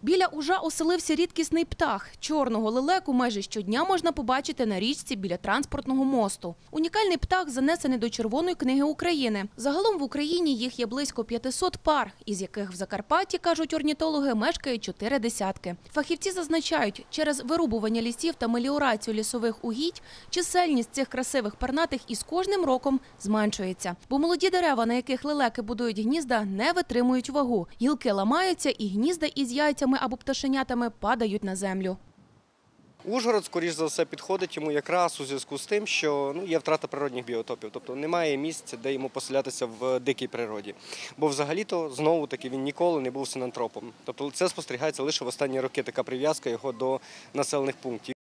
Біля Ужа оселився рідкісний птах. Чорного лелеку майже щодня можна побачити на річці біля транспортного мосту. Унікальний птах занесений до Червоної книги України. Загалом в Україні їх є близько 500 пар, із яких в Закарпатті, кажуть орнітологи, мешкають 4 десятки. Фахівці зазначають, через вирубування лісів та меліорацію лісових угідь чисельність цих красивих пернатих із кожним роком зменшується. Бо молоді дерева, на яких лелеки будують гнізда, не витримують вагу. Гілки ламаються і гнізда із яйцями або пташенятами падають на землю. Ужгород, скоріш за все, підходить йому якраз у зв'язку з тим, що є втрата природних біотопів, тобто немає місця, де йому поселятися в дикій природі. Бо взагалі-то, знову-таки, він ніколи не був синантропом. Тобто це спостерігається лише в останні роки, така прив'язка його до населених пунктів.